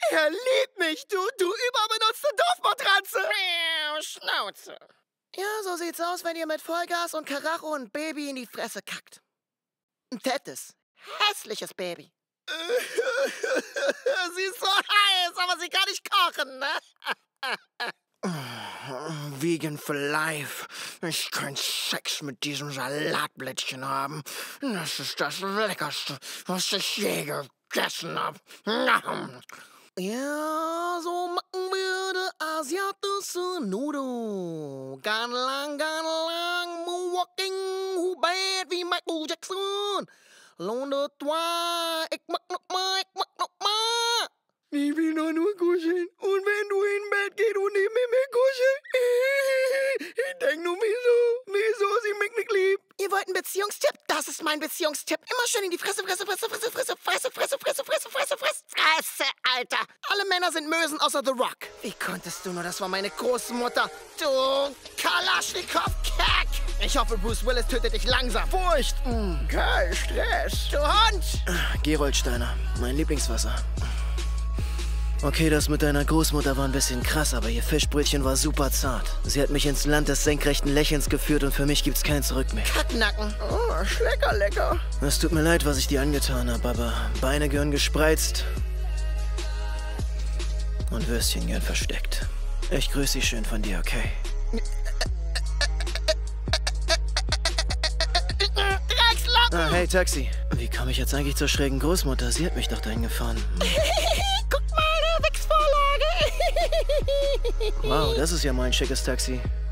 Er liebt mich, du überbenutzte Dorfmatratze. Schnauze. Ja, so sieht's aus, wenn ihr mit Vollgas und Karacho ein Baby in die Fresse kackt. Ein fettes, hässliches Baby. Sie ist so heiß, aber sie kann nicht kochen, ne? Vegan for life. Ich könnte Sex mit diesem Salatblättchen haben. Das ist das Leckerste, was ich je gegessen habe. Ja, so machen wir die asiatische Nudel. Gan lang, moonwalking, hoe bad wie Michael Jackson. Lohn de toi, ik mag nog maar. Ich will doch nur kuscheln. Und wenn du in Bett gehst und nicht mit mir kuscheln. Ich denk nur, wieso sie mich nicht liebt. Ihr wollt einen Beziehungstipp? Das ist mein Beziehungstipp. Immer schön in die Fresse, Fresse, Alter. Alle Männer sind Mösen außer The Rock. Wie konntest du nur? Das war meine Großmutter. Du Kalaschnikow-Kack. Ich hoffe, Bruce Willis tötet dich langsam. Furcht. Kein Stress. Du Hund. Gerolsteiner, mein Lieblingswasser. Okay, das mit deiner Großmutter war ein bisschen krass, aber ihr Fischbrötchen war super zart. Sie hat mich ins Land des senkrechten Lächelns geführt und für mich gibt's kein Zurück mehr. Kacknacken. Oh, lecker. Es tut mir leid, was ich dir angetan habe, aber Beine gehören gespreizt und Würstchen gehören versteckt. Ich grüße Sie schön von dir, okay? Dreckslocken! Hey, Taxi. Wie komme ich jetzt eigentlich zur schrägen Großmutter? Sie hat mich doch dahin gefahren. Guck mal, eine Wichsvorlage. Wow, das ist ja mal ein schickes Taxi.